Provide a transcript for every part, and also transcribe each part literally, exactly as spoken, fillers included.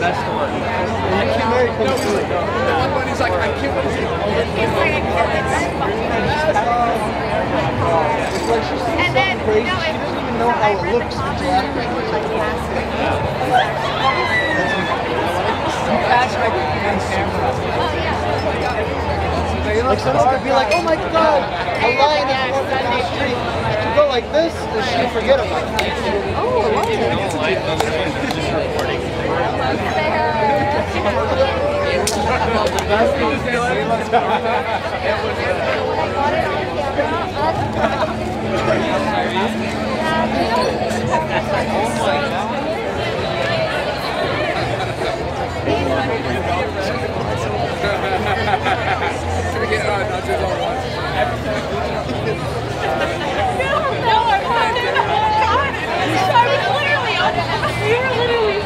best one. No, the one when he's like, I can't wait to see It's like she sees something crazy, she doesn't even know how it looks until after it's like Like someone could be like, oh my god, a lion is walking down the street. She could go like this, and she'd forget about it. Oh, a lion. I don't like those ones that just recording. Should we get uh, nachos all at once? No, no, I'm not. I was literally on it. We were literally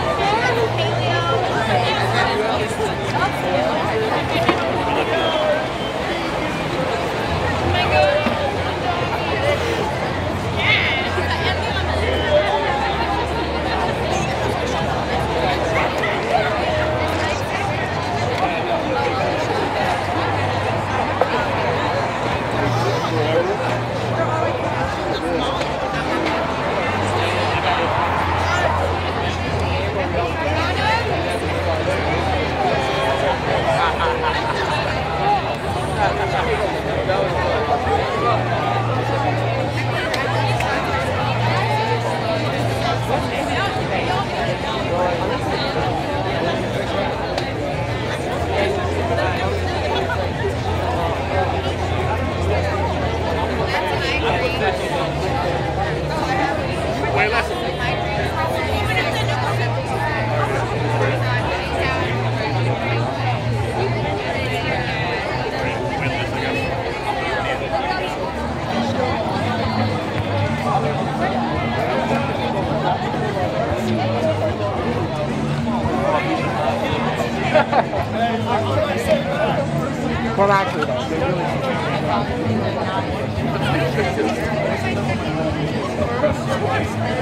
Well, actually, though, they really